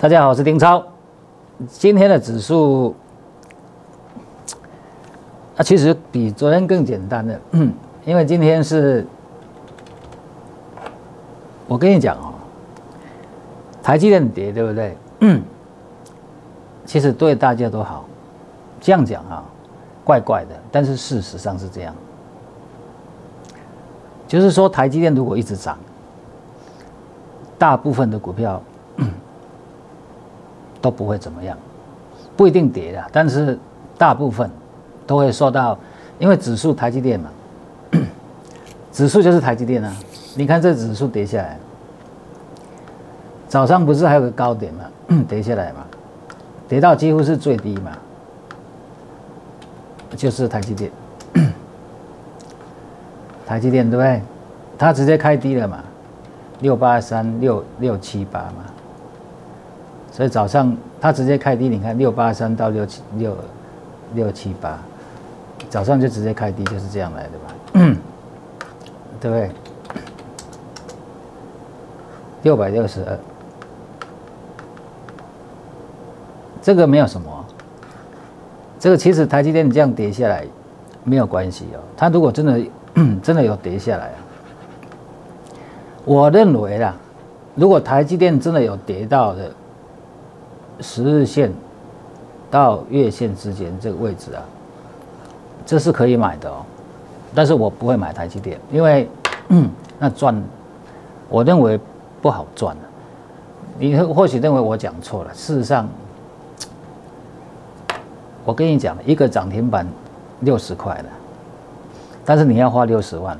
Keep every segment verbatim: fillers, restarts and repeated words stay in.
大家好，我是丁超。今天的指数啊，其实比昨天更简单的，因为今天是，我跟你讲哦，台积电跌，对不对？其实对大家都好。这样讲啊，怪怪的，但是事实上是这样。就是说，台积电如果一直涨，大部分的股票都不会怎么样，不一定跌的，但是大部分都会受到，因为指数台积电嘛，指数就是台积电啊。你看这指数跌下来，早上不是还有个高点嘛，跌下来嘛，跌到几乎是最低嘛，就是台积电，台积电对不对？它直接开低了嘛，六八三六六七八嘛。所以早上它直接开低，你看六八三到六七六六七八，早上就直接开低，就是这样来的吧，对不对？六百六十二，这个没有什么，这个其实台积电这样跌下来没有关系哦。它如果真的真的有跌下来啊，我认为啦，如果台积电真的有跌到的十日线到月线之间这个位置啊，这是可以买的哦。但是我不会买台积电，因为嗯，那赚，我认为不好赚。你或许认为我讲错了，事实上，我跟你讲，一个涨停板六十块的，但是你要花六十万，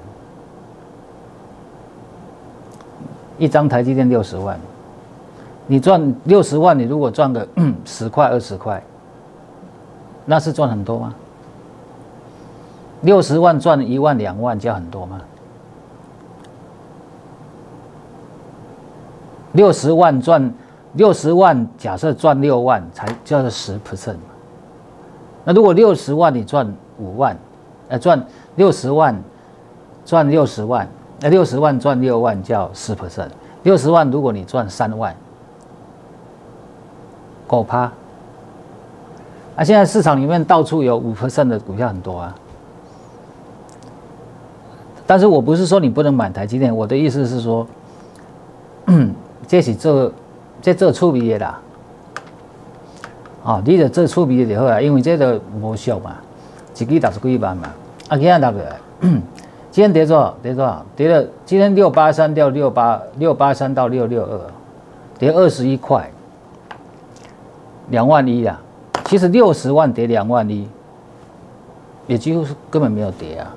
一张台积电六十万。你赚六十万，你如果赚个十块二十块，那是赚很多吗？六十万赚一万两万叫很多吗？六十万赚六十万，假设赚六万才叫做十 percent。那如果六十万你赚五万，呃，赚六十万赚六十万，那六十万赚六万叫十 percent。六十万如果你赚三万。狗趴，啊！现在市场里面到处有五 percent 的股票很多啊，但是我不是说你不能买台积电，我的意思是说，这是这这做趣味的啦，哦，你就做趣味的就好啦，因为这个无俗嘛，一支六十几万嘛，啊，今天落来，今天跌多少？跌多少？跌了，今天六八三到六八六八三到六六二，跌二十一块。两万一啦，其实六十万跌两万一，也几乎是根本没有跌啊。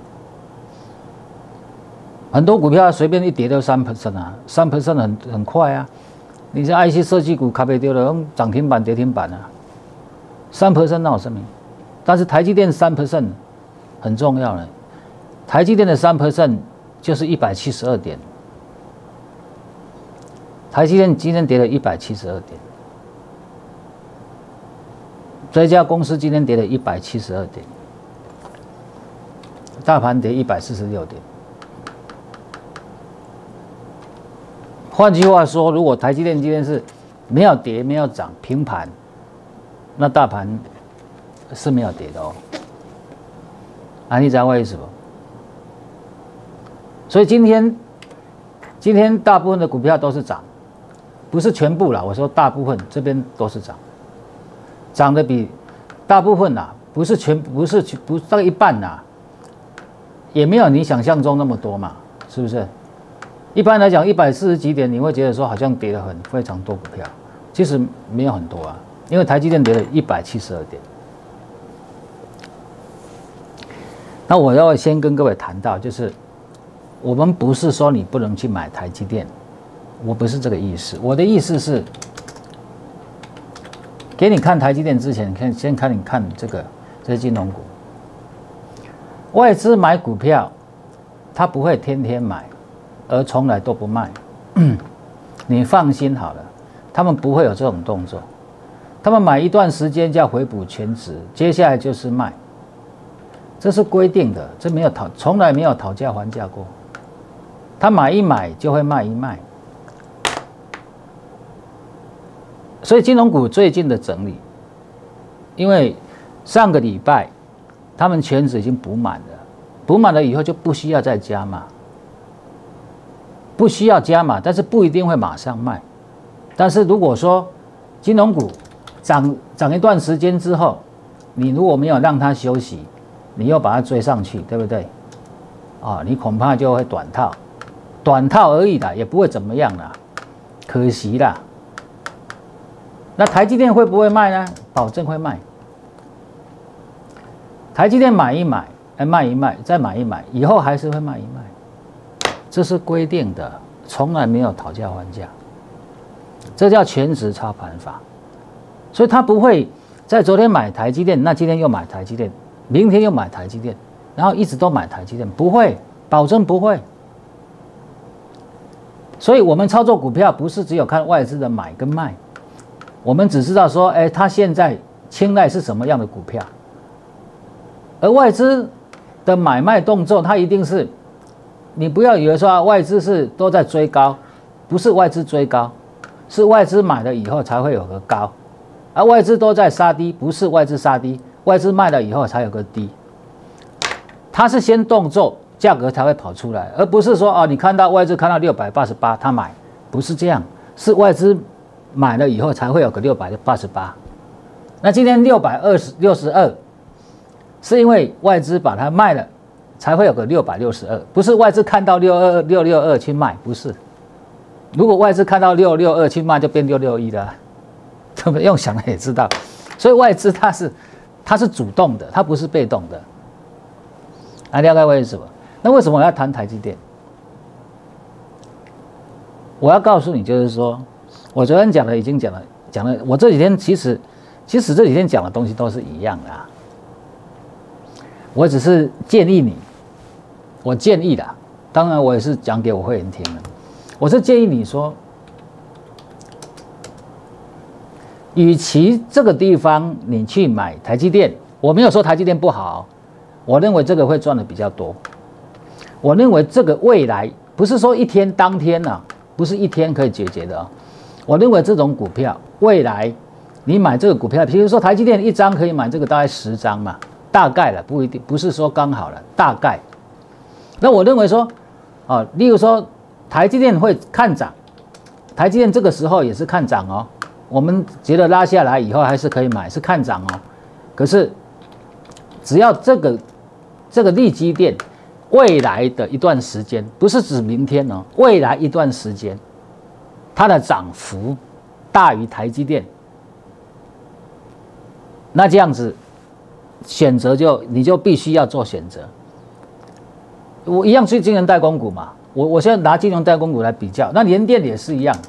很多股票随便一跌都三 percent 啊，三 percent 很很快啊。你是 I C 设计股，咖啡丢了，涨停板跌停板啊，三 percent 那有什么？但是台积电三 percent 很重要呢。台积电的三 percent 就是一百七十二点，台积电今天跌了一百七十二点。这家公司今天跌了一百七十二点，大盘跌一百四十六点。换句话说，如果台积电今天是没有跌、没有涨、平盘，那大盘是没有跌的哦。啊，你知道为什么？所以今天今天大部分的股票都是涨，不是全部啦，我说大部分这边都是涨。涨得比大部分呐、啊，不是全不是不大概一半呐、啊，也没有你想象中那么多嘛，是不是？一般来讲，一百四十几点，你会觉得说好像跌了很非常多股票，其实没有很多啊，因为台积电跌了一百七十二点。那我要先跟各位谈到，就是我们不是说你不能去买台积电，我不是这个意思，我的意思是。给你看台积电之前，看先看你看这个这些金融股，外资买股票，他不会天天买，而从来都不卖。你放心好了，他们不会有这种动作。他们买一段时间就要回补全值，接下来就是卖，这是规定的，这没有讨，从来没有讨价还价过。他买一买就会卖一卖。 所以金融股最近的整理，因为上个礼拜他们全值已经补满了，补满了以后就不需要再加码，不需要加码，但是不一定会马上卖。但是如果说金融股涨涨一段时间之后，你如果没有让它休息，你又把它追上去，对不对？啊，你恐怕就会短套，短套而已啦，也不会怎么样啦，可惜啦。那台积电会不会卖呢？保证会卖。台积电买一买，哎，卖一卖，再买一买，以后还是会卖一卖，这是规定的，从来没有讨价还价，这叫全值操盘法。所以他不会在昨天买台积电，那今天又买台积电，明天又买台积电，然后一直都买台积电，不会，保证不会。所以我们操作股票不是只有看外资的买跟卖，我们只知道说，哎，他现在青睐是什么样的股票。而外资的买卖动作，它一定是，你不要以为说外资是都在追高，不是外资追高，是外资买了以后才会有个高，而外资都在杀低，不是外资杀低，外资卖了以后才有个低。它是先动作，价格才会跑出来，而不是说哦，你看到外资看到六百八十八，他买，不是这样，是外资买了以后才会有个六百八十八。那今天六百六十二。是因为外资把它卖了，才会有个六百六十二，不是外资看到六二六六二去卖，不是。如果外资看到六六二去卖，就变六六一了，对不对？用想的也知道。所以外资它是它是主动的，它不是被动的。啊，了解为什么？那为什么我要谈台积电？我要告诉你，就是说，我昨天讲的已经讲了，讲了。我这几天其实其实这几天讲的东西都是一样的啊。我只是建议你，我建议的，当然我也是讲给我会员听的。我是建议你说，与其这个地方你去买台积电，我没有说台积电不好，我认为这个会赚的比较多。我认为这个未来不是说一天当天啊，不是一天可以解决的啊。我认为这种股票未来你买这个股票，比如说台积电一张可以买这个大概十张嘛。大概了，不一定，不是说刚好了，大概。那我认为说，啊，例如说台积电会看涨，台积电这个时候也是看涨哦。我们觉得拉下来以后还是可以买，是看涨哦。可是只要这个这个利基电未来的一段时间，不是指明天哦，未来一段时间，它的涨幅大于台积电，那这样子。选择就你就必须要做选择。我一样是金融代工股嘛，我我现在拿金融代工股来比较，那联电也是一样，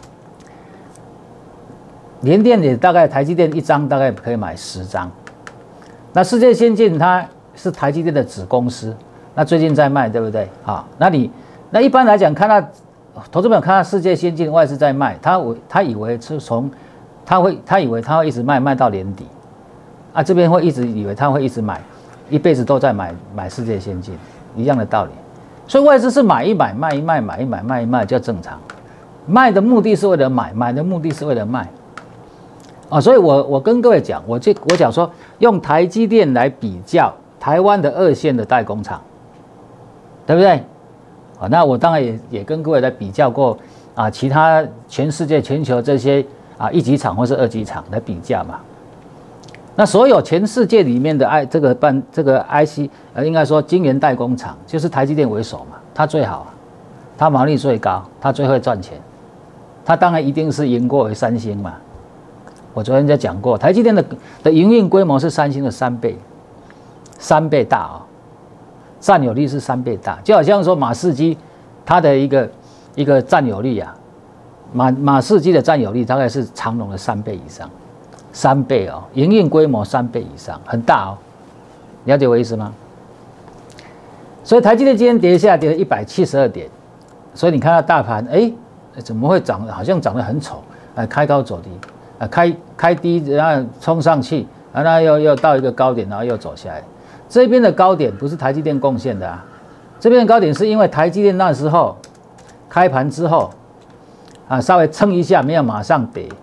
联电也大概台积电一张大概可以买十张，那世界先进它是台积电的子公司，那最近在卖，对不对？好，那你那一般来讲，看到投资朋友看到世界先进外资在卖，他他以为是从他会他以为他会一直卖卖到年底。啊，这边会一直以为他会一直买，一辈子都在买买世界先进，一样的道理。所以外资是买一买卖一卖，买一买卖一卖叫正常。卖的目的是为了买，买的目的是为了卖。啊，所以我我跟各位讲，我这我讲说用台积电来比较台湾的二线的代工厂，对不对？啊，那我当然也也跟各位来比较过啊，其他全世界全球这些啊一级厂或是二级厂来比较嘛。那所有全世界里面的 I 这个半这个 I C 呃，应该说晶圆代工厂就是台积电为首嘛，它最好，它毛利最高，它最会赚钱，它当然一定是赢过三星嘛。我昨天就讲过，台积电的的营运规模是三星的三倍，三倍大啊、哦，占有率是三倍大，就好像说马士基它的一个一个占有率啊，马马士基的占有率大概是长荣的三倍以上。三倍哦，营运规模三倍以上，很大哦，了解我意思吗？所以台积电今天跌下跌了一百七十二点，所以你看到大盘，哎，怎么会涨？好像涨得很丑，呃，开高走低，呃，开开低然后冲上去，然后又又到一个高点，然后又走下来。这边的高点不是台积电贡献的啊，这边的高点是因为台积电那时候开盘之后，啊，稍微撑一下，没有马上跌。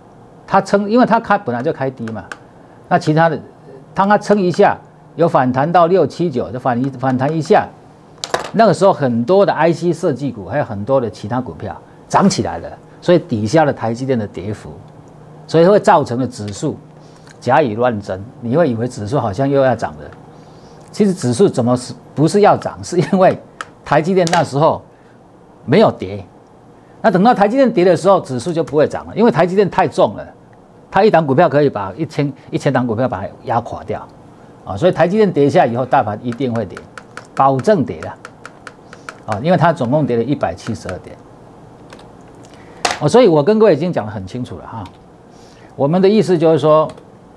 它撑，因为它开本来就开低嘛，那其他的，当它撑一下，有反弹到六七九，就反一反弹一下，那个时候很多的 I C 设计股，还有很多的其他股票涨起来了，所以抵消了台积电的跌幅，所以会造成了指数假以乱真，你会以为指数好像又要涨了，其实指数怎么是不是要涨，是因为台积电那时候没有跌，那等到台积电跌的时候，指数就不会涨了，因为台积电太重了。它一档股票可以把一千一千档股票把它压垮掉，啊，所以台积电跌下以后，大盘一定会跌，保证跌的，啊，因为它总共跌了一百七十二点，哦，所以我跟各位已经讲得很清楚了哈，我们的意思就是说，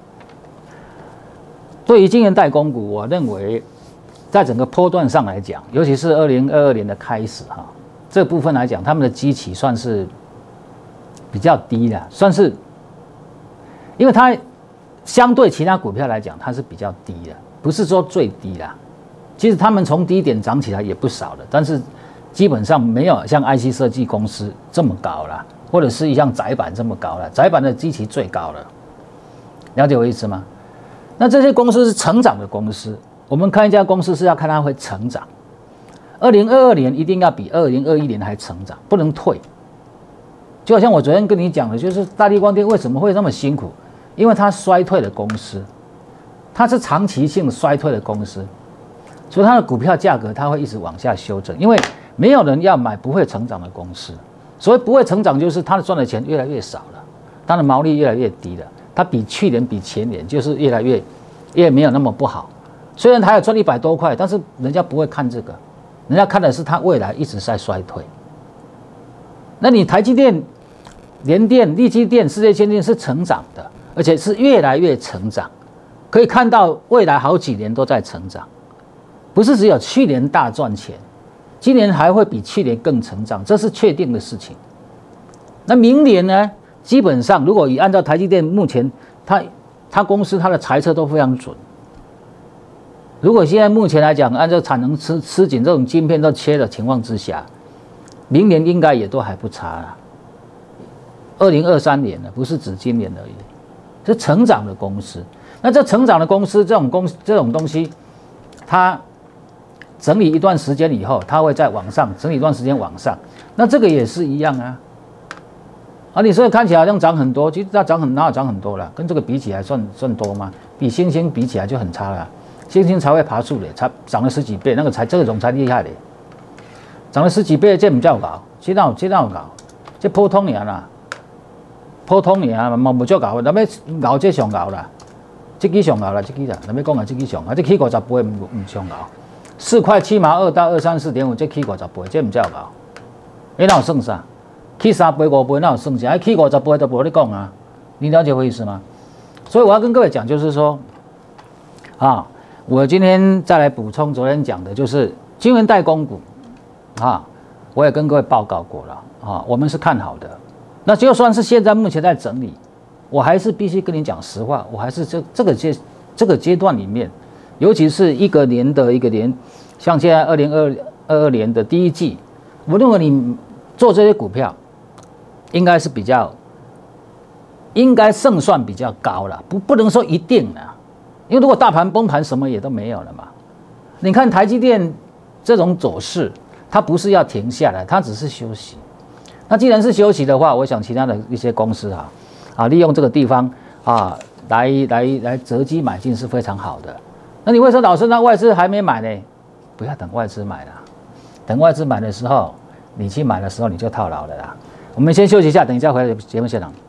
对于晶圆代工股，我认为在整个波段上来讲，尤其是二零二二年的开始哈，这部分来讲，他们的基期算是比较低的，算是。因为它相对其他股票来讲，它是比较低的，不是说最低啦。其实他们从低点涨起来也不少了，但是基本上没有像 I C 设计公司这么高啦，或者是像载板这么高了。载板的基期最高了，了解我意思吗？那这些公司是成长的公司，我们看一家公司是要看它会成长。二零二二年一定要比二零二一年还成长，不能退。就好像我昨天跟你讲的，就是大立光电为什么会那么辛苦？因为它衰退的公司，它是长期性衰退的公司，所以它的股票价格它会一直往下修正，因为没有人要买不会成长的公司。所谓不会成长，就是它的赚的钱越来越少了，它的毛利越来越低了，它比去年比前年就是越来越越没有那么不好。虽然它有赚一百多块，但是人家不会看这个，人家看的是它未来一直在衰退。那你台积电、联电、力积电、世界先进是成长的。而且是越来越成长，可以看到未来好几年都在成长，不是只有去年大赚钱，今年还会比去年更成长，这是确定的事情。那明年呢？基本上如果以按照台积电目前，它它公司它的财测都非常准。如果现在目前来讲，按照产能吃吃紧这种晶片都切的情况之下，明年应该也都还不差啦。二零二三年呢，不是指今年而已。是成长的公司，那这成长的公司这种公这种东西，它整理一段时间以后，它会再往上整理一段时间往上，那这个也是一样啊。啊，你所以看起来好像涨很多，其实它涨很哪有涨很多了？跟这个比起来算算多吗？比星星比起来就很差了，星星才会爬树的，才涨了十几倍，那个才这种才厉害的，涨了十几倍这不叫高，这哪有这哪有高？这普通年啦。普通尔嘛，无足高，咱要熬这上熬啦，这支上熬啦，这支啦，咱要讲啊，这支上熬，这起五十倍唔唔上熬，四块七毛二到二三四点五，这起五十倍，这唔叫熬，你哪有算啥？起三倍五倍哪有算啥？起五十倍都无你讲啊，你了解我意思吗？所以我要跟各位讲，就是说，啊，我今天再来补充昨天讲的，就是晶圆代工股，啊，我也跟各位报告过了，啊，我们是看好的。那就算是现在目前在整理，我还是必须跟你讲实话，我还是这这个阶这个阶段里面，尤其是一个年的一个年，像现在二零二二年的第一季，我认为你做这些股票，应该是比较，应该胜算比较高了，不不能说一定啦，因为如果大盘崩盘，什么也都没有了嘛。你看台积电这种走势，它不是要停下来，它只是休息。那既然是休息的话，我想其他的一些公司啊，啊，利用这个地方啊，来来来择机买进是非常好的。那你会说，老师，那外资还没买呢？不要等外资买了，等外资买的时候，你去买的时候你就套牢了啦。我们先休息一下，等一下回来节目现场。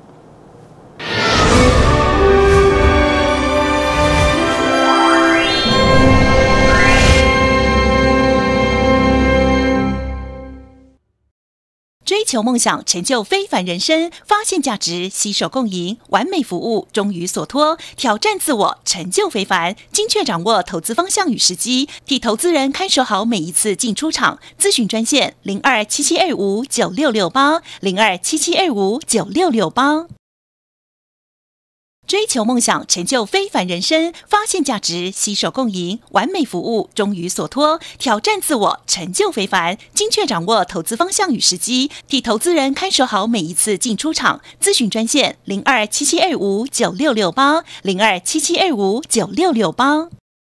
追求梦想，成就非凡人生，发现价值，携手共赢，完美服务，忠于所托，挑战自我，成就非凡，精确掌握投资方向与时机，替投资人看守好每一次进出场。咨询专线零二七七二五九六六八零二七七二五九六六八。 追求梦想，成就非凡人生，发现价值，携手共赢，完美服务，忠于所托，挑战自我，成就非凡，精确掌握投资方向与时机，替投资人看守好每一次进出场。咨询专线零二七七二五九六六八零二七七二五九六六八。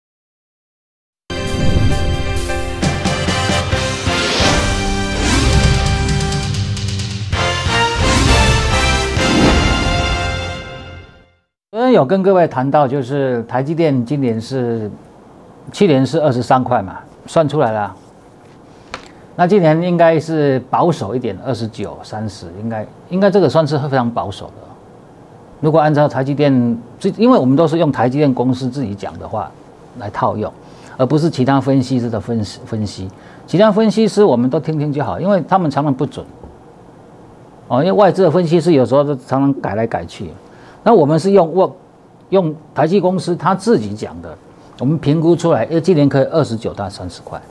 昨天有跟各位谈到，就是台积电今年是去年是二十三块嘛，算出来了。那今年应该是保守一点，二十九、三十，应该应该这个算是非常保守的。如果按照台积电，因为我们都是用台积电公司自己讲的话来套用，而不是其他分析师的分析分析。其他分析师我们都听听就好，因为他们常常不准。哦，因为外资的分析师有时候都常常改来改去。那我们是用我用台积公司他自己讲的，我们评估出来，哎，今年可以二十九到三十块，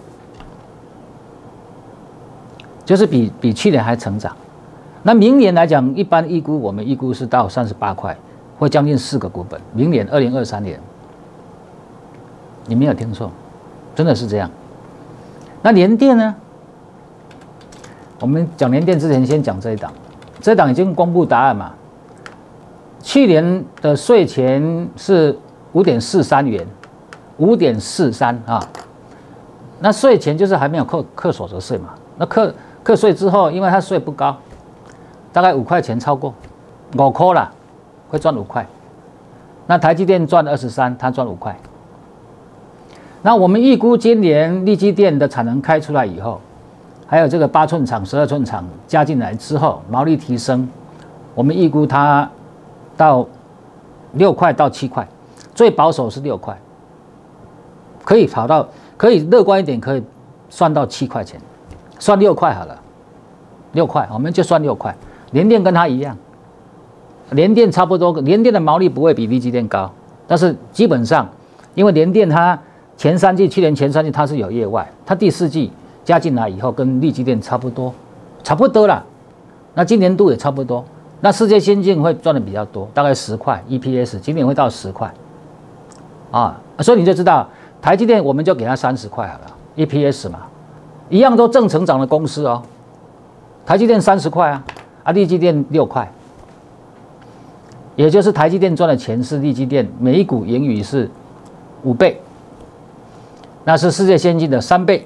就是比比去年还成长。那明年来讲，一般预估我们预估是到三十八块，会将近四个股本。明年二零二三年，你没有听错，真的是这样。那联电呢？我们讲联电之前，先讲这一档，这一档已经公布答案嘛。去年的税前是五点四三元，五点四三啊。那税前就是还没有扣课所得税嘛。那课课税之后，因为它税不高，大概五块钱超过，五块啦，会赚五块。那台积电赚二十三，它赚五块。那我们预估今年力积电的产能开出来以后，还有这个八寸厂、十二寸厂加进来之后，毛利提升，我们预估它到六块到七块，最保守是六块，可以跑到，可以乐观一点，可以算到七块钱，算六块好了，六块我们就算六块。联电跟它一样，联电差不多，联电的毛利不会比力积电高，但是基本上，因为联电它前三季，去年前三季它是有业外，它第四季加进来以后跟力积电差不多，差不多啦。那今年度也差不多。那世界先进会赚的比较多，大概十块 E P S， 今年会到十块，啊，所以你就知道台积电我们就给它三十块好了 ，E P S 嘛，一样都正成长的公司哦。台积电三十块啊，啊，力积电六块，也就是台积电赚的钱是力积电每一股盈余是五倍，那是世界先进的三倍。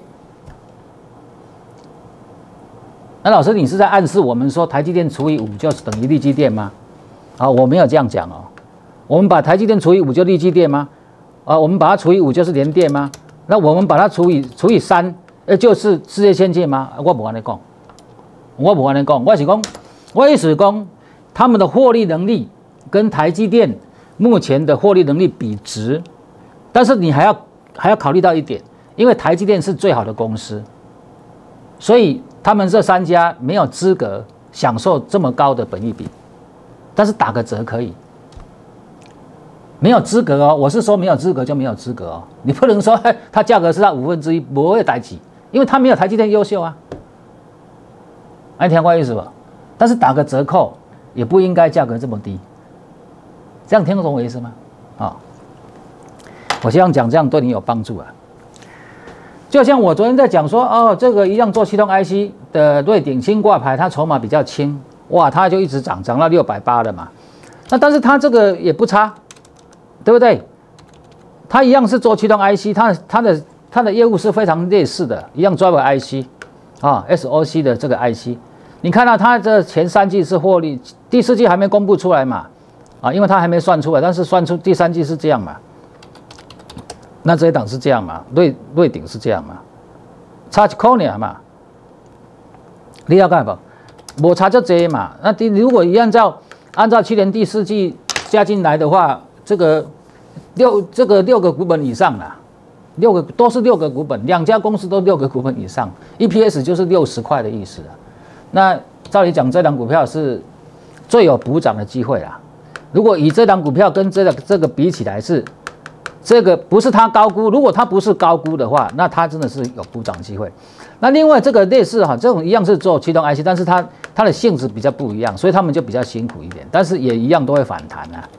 那老师，你是在暗示我们说台积电除以五就等于力积电吗？啊，我没有这样讲哦。我们把台积电除以五就力积电吗？啊，我们把它除以五就是联电吗？那我们把它除以除以三，呃，就是世界先进吗？我不跟你讲，我不跟你讲，我是讲，我意思是讲，他们的获利能力跟台积电目前的获利能力比值，但是你还要还要考虑到一点，因为台积电是最好的公司，所以他们这三家没有资格享受这么高的本益比，但是打个折可以。没有资格哦，我是说没有资格就没有资格哦，你不能说它价格是它五分之一，不会台积，因为它没有台积电优秀啊。你听我意思吧？但是打个折扣也不应该价格这么低，这样听得懂我意思吗？啊、哦，我希望讲这样对你有帮助啊。就像我昨天在讲说，哦，这个一样做驱动 I C 的瑞鼎轻挂牌，它筹码比较轻，哇，它就一直涨，涨到六百八了嘛。那但是它这个也不差，对不对？它一样是做驱动 I C， 它它的它的业务是非常类似的，一样 driver I C 啊 ，S O C 的这个 I C， 你看到它的前三季是获利，第四季还没公布出来嘛，啊，因为它还没算出来，但是算出第三季是这样嘛。那这一档是这样嘛？瑞瑞鼎是这样嘛？差一块尔嘛？你要干不？我差就这嘛。那你如果按照按照去年第四季加进来的话，这个六这个六个股本以上啦，六个都是六个股本，两家公司都六个股本以上 ，E P S 就是六十块的意思啊。那照理讲，这档股票是最有补涨的机会啦。如果以这档股票跟这个这个比起来是。这个不是它高估，如果它不是高估的话，那它真的是有补涨机会。那另外这个类似哈，这种一样是做驱动 I C， 但是它它的性质比较不一样，所以他们就比较辛苦一点，但是也一样都会反弹啊。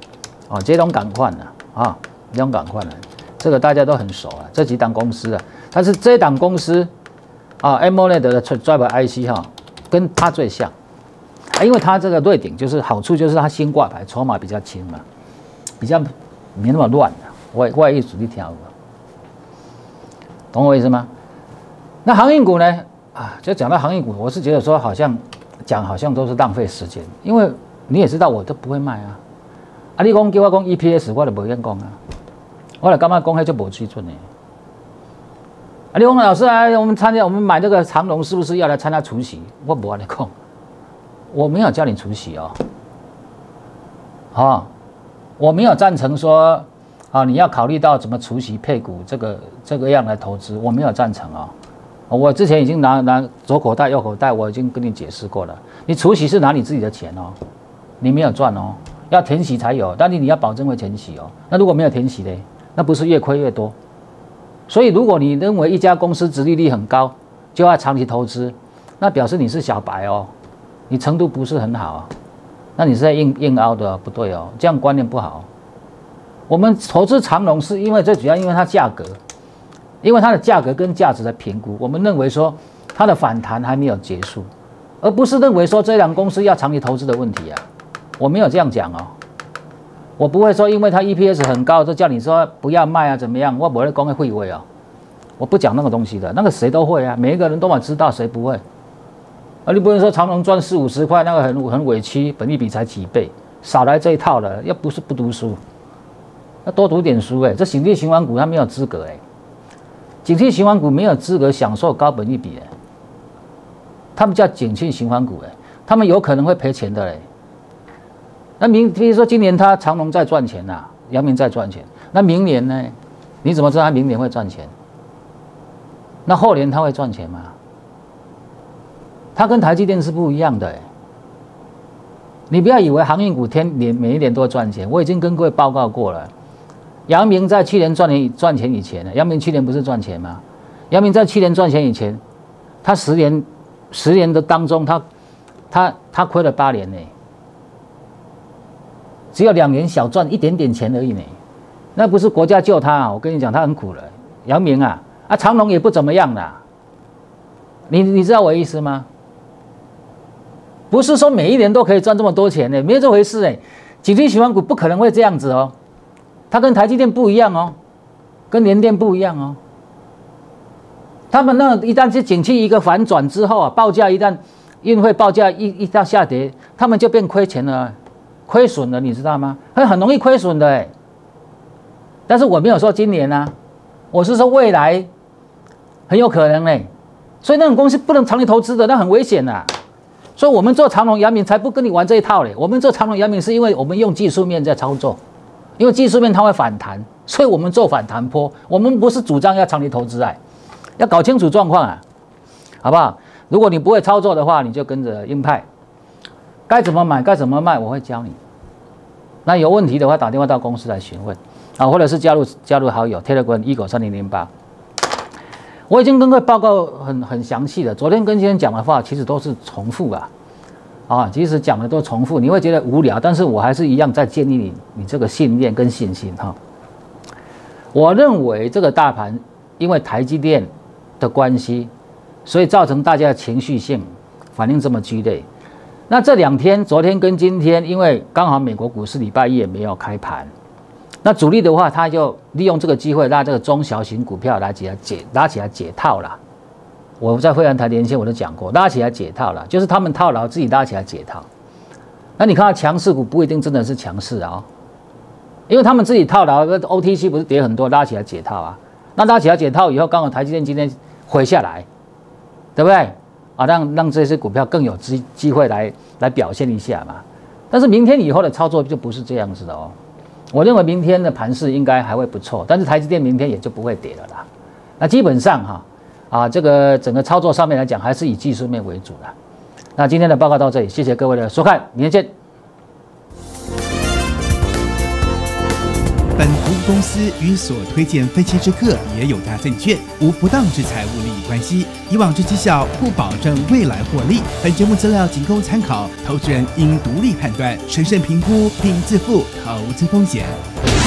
哦，这种赶快了啊，这种赶快了，这个大家都很熟啊，这几档公司啊，但是这档公司啊 ，AMOLED 的 Driver I C 哈，跟它最像啊，因为它这个瑞鼎就是好处就是它新挂牌，筹码比较轻嘛，比较没那么乱的，我我也主力挑。懂我意思吗？那航运股呢？啊，就讲到航运股，我是觉得说好像讲好像都是浪费时间，因为你也知道我都不会卖啊。啊，你讲叫我讲 E P S， 我就不愿讲啊。我就感觉讲迄就无水准的。啊，你讲老师啊，我们参加我们买这个长荣是不是要来参加除息？我不安尼讲，我没有叫你除息哦。哦，我没有赞成说。啊，你要考虑到怎么除息配股这个这个样来投资，我没有赞成啊、哦。我之前已经拿拿左口袋右口袋，我已经跟你解释过了。你除息是拿你自己的钱哦，你没有赚哦，要填息才有，但是你要保证会填息哦。那如果没有填息呢，那不是越亏越多？所以如果你认为一家公司殖利率很高，就要长期投资，那表示你是小白哦，你程度不是很好啊，那你是在硬硬凹的、哦，不对哦，这样观念不好。我们投资长荣是因为最主要，因为它价格，因为它的价格跟价值的评估，我们认为说它的反弹还没有结束，而不是认为说这两公司要长期投资的问题啊。我没有这样讲哦，我不会说因为它 E P S 很高就叫你说不要卖啊怎么样，我不会讲会会哦，我不讲那个东西的，那个谁都会啊，每一个人都嘛知道，谁不会？而你不能说长荣赚四五十块，那个很很委屈，本益比才几倍，少来这一套了，又不是不读书。要多读点书哎、欸，这景气循环股它没有资格哎、欸，景气循环股没有资格享受高本益比哎、欸，他们叫景气循环股哎、欸，他们有可能会赔钱的嘞、欸。那明比如说今年他长荣在赚钱呐、啊，阳明在赚钱，那明年呢？你怎么知道他明年会赚钱？那后年他会赚钱吗？他跟台积电是不一样的哎、欸。你不要以为航运股天年每一年都会赚钱，我已经跟各位报告过了。阳明在去年赚钱赚钱以前呢，阳明去年不是赚钱吗？阳明在去年赚钱以前，他十年十年的当中，他他他亏了八年呢，只有两年小赚一点点钱而已呢。那不是国家救他啊！我跟你讲，他很苦了。阳明啊啊，长荣也不怎么样啦。你你知道我的意思吗？不是说每一年都可以赚这么多钱呢，没有这回事哎。景气循环股不可能会这样子哦。它跟台积电不一样哦，跟联电不一样哦。他们那一旦是景气一个反转之后啊，报价一旦运费报价一一到下跌，他们就变亏钱了，亏损了，你知道吗？很很容易亏损的哎。但是我没有说今年啊，我是说未来很有可能嘞。所以那种公司不能长期投资的，那很危险呐。所以我们做长荣、阳明才不跟你玩这一套嘞。我们做长荣、阳明是因为我们用技术面在操作。因为技术面它会反弹，所以我们做反弹波。我们不是主张要长期投资哎，要搞清楚状况啊，好不好？如果你不会操作的话，你就跟着鹰派，该怎么买该怎么卖，我会教你。那有问题的话，打电话到公司来询问啊，或者是加入加入好友 Telegram 一九三零零八。我已经跟各位报告很很详细的，昨天跟今天讲的话，其实都是重复啊。啊，其实讲的都重复，你会觉得无聊，但是我还是一样在建议你，你这个信念跟信心哈。我认为这个大盘因为台积电的关系，所以造成大家的情绪性反应这么剧烈。那这两天，昨天跟今天，因为刚好美国股市礼拜一也没有开盘，那主力的话，他就利用这个机会，拉这个中小型股票拉起来解，拉起来解套啦。我在惠安台连线我都讲过，拉起来解套了，就是他们套牢，自己拉起来解套。那你看到强势股不一定真的是强势啊、哦，因为他们自己套牢 ，O T C 不是跌很多，拉起来解套啊。那拉起来解套以后，刚好台积电今天回下来，对不对？啊，让让这些股票更有机机会来来表现一下嘛。但是明天以后的操作就不是这样子的哦。我认为明天的盘势应该还会不错，但是台积电明天也就不会跌了啦。那基本上哈。啊，这个整个操作上面来讲，还是以技术面为主的。那今天的报告到这里，谢谢各位的收看，明天见。 本服务公司与所推荐分期之客也有大证券无不当之财务利益关系，以往之绩效不保证未来获利。本节目资料仅供参考，投资人应独立判断、审慎评估并自负投资风险。